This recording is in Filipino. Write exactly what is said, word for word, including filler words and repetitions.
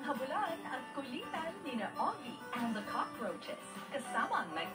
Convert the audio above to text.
habulan at kulitan ni na Oggy and the Cockroaches kasama ang